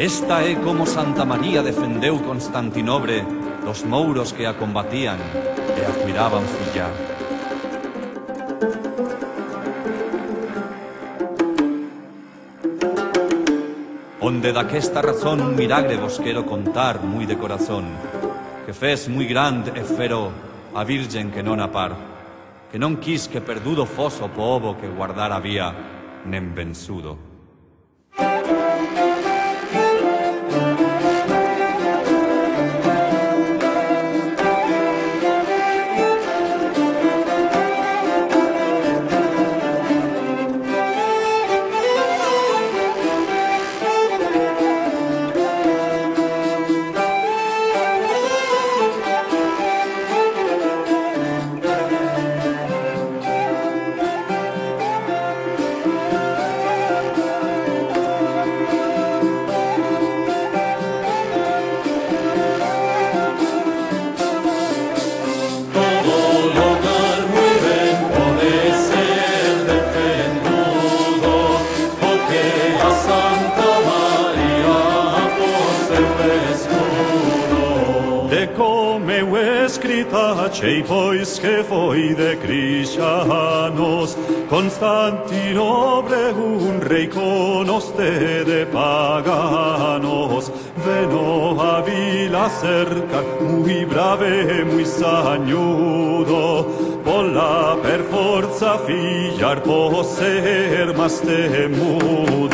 Esta é como Santa María defendeu Constantinobre dos mouros que a combatían e a cuidaban fillar. Onde daquesta razón un milagre vos quero contar moi de corazón, que fez moi grande e fero a Virgen que non a par, que non quis que perdudo fos o povo que guardar había, nen vençudo. Cei pois que foi de cristianos, Constantinobre un rei conoste de paganos, veno a vila cerca, muy brave, muy sañudo, pola per forza fillar poser mas temudo.